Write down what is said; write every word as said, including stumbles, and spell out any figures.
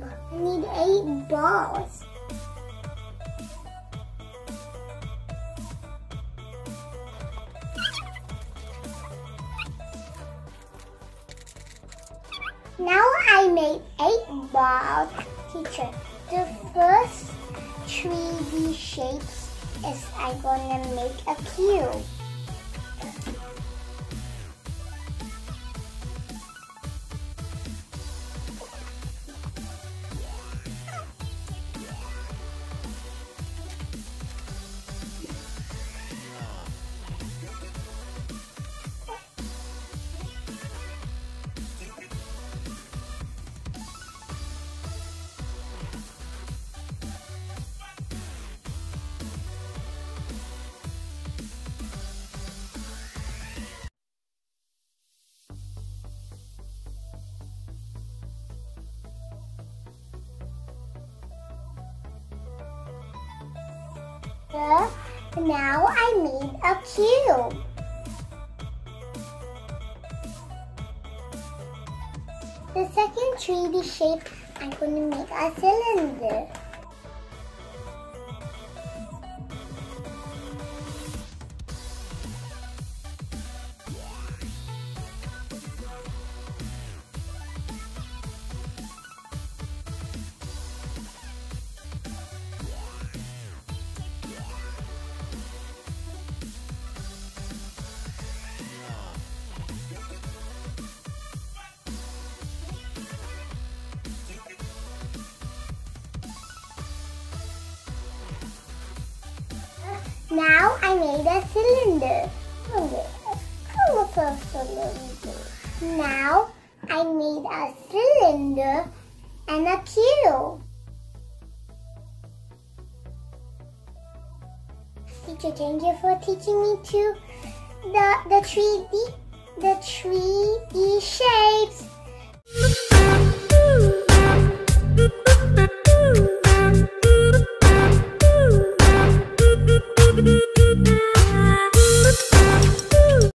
I need eight balls. Now I made eight balls, teacher. The first three D shapes is I'm gonna make a cube. Now I made a cube. The second three D shape, I'm going to make a cylinder. Now I made a cylinder. Colorful cylinder. Now I made a cylinder and a cube. Teacher, thank you for teaching me to the the three D the three D shapes.